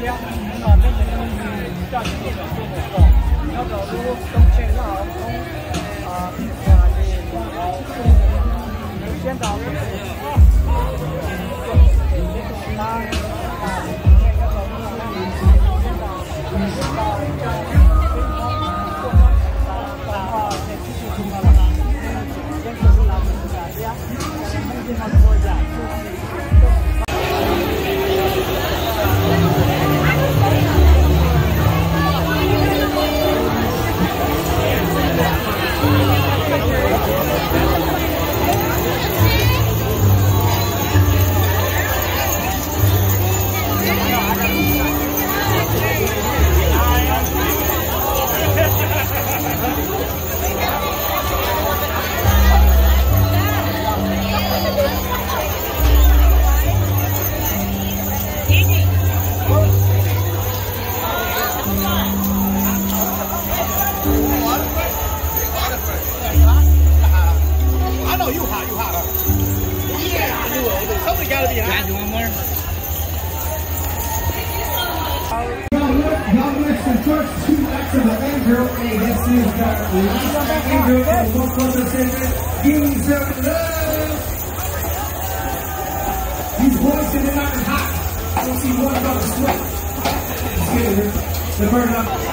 家，那变成就是大型的做活动，那个如果从前那先导 To the Andrew, hey, this is the last Andrew and one closer segment. Give me some love. These boys in the mountain hot. I don't see one about to sweat. The burn up.